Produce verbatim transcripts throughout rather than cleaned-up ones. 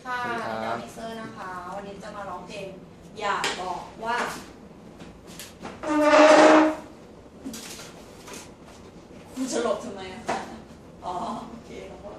ค่ะดาวนิเซอร์นะคะวันนี้จะมาร้องเพลงอยากบอกว่าคุณจะหลบทำไมอ่ะอ๋อโอเคครับว่า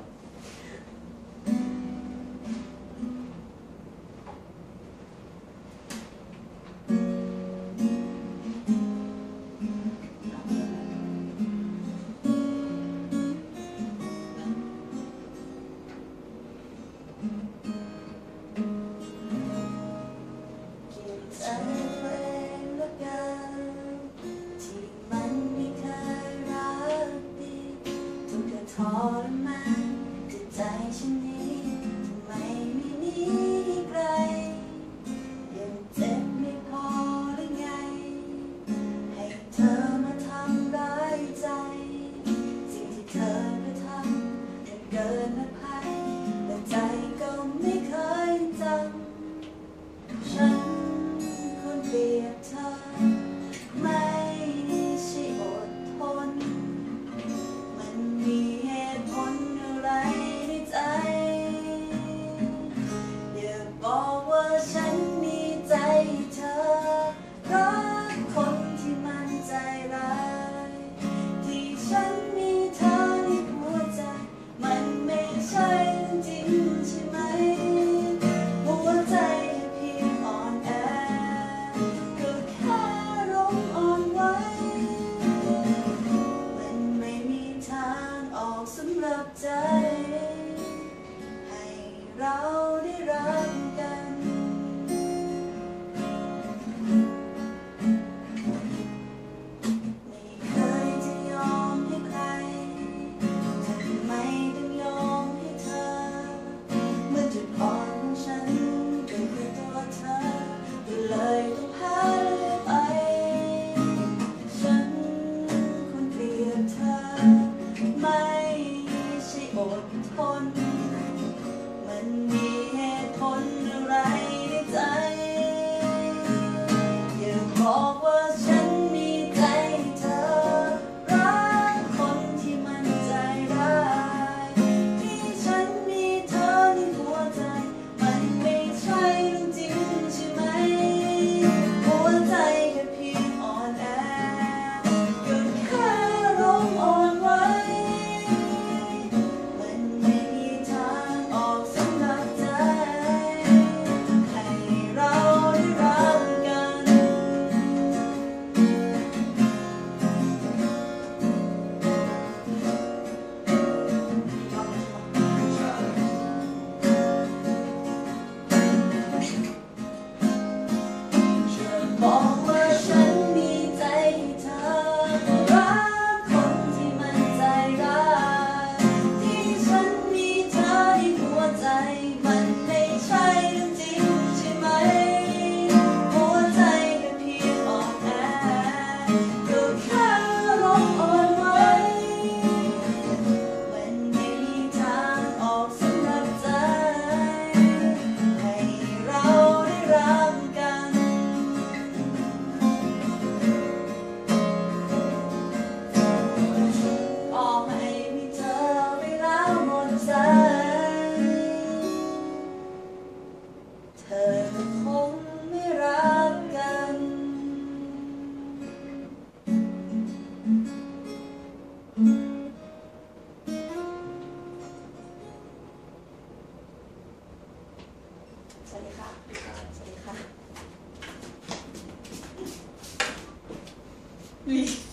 ทรมานจิตใจฉันนี้ทำไมไม่หนีไกลยังเจ็บไม่พอหรือไงให้เธอมาทำร้ายใจสิ่งที่เธอกระทำมันเกินอภัยแต่ใจก็ไม่เคยจำฉันควรเปรียบเธอไม่ใช่อดทนมันมีบอกว่าฉันมีใจเธอรักคนที่มันใจร้ายที่ฉันมีเธอในหัวใจมันไม่ใช่จริงใช่ไหมหัวใจแค่เพียงอ่อนแอก็แค่ร้องอ่อนไหวมันไม่มีทางออกสำหรับใจให้เราได้รักกันไม่เคยจะยอมให้ใครทำไมต้องยอมให้เธอเมื่อจุดอ่อนของฉันก็คือตัวเธอก็เลยต้องแพ้ไปฉันควรเกลียดเธอไม่ใช่อดทนมันมีเหตุผลอะไรในใจอย่าบอกว่าฉันมีใจเธอรักคนที่มันใจร้ายที่ฉันมีเธอในหัวใจมันไม่ใช่เรื่องจริงใช่ไหมหัวใจแค่เพียงอ่อนแอก็แค่ร้องอ่อนไหวมันไม่มีทางออกสำหรับใจให้เราได้รักกันจะบอกว่าฉันมีใจให้เธอรักคนที่มันใจร้ายที่ฉันมีเธอในหัวใจมันไม่ใช่เรื่องจริงใช่ไหมหัวใจแค่เพียงอ่อนแอก็แค่ร้องอ่อนไหวมันไม่มีทางออกสำหรับใจให้เราได้รักกันต่อให้มีเธอไปแล้วหมดใจเธอคงไม่รักกันสวัสดีค่ะสวัสดีค่ะ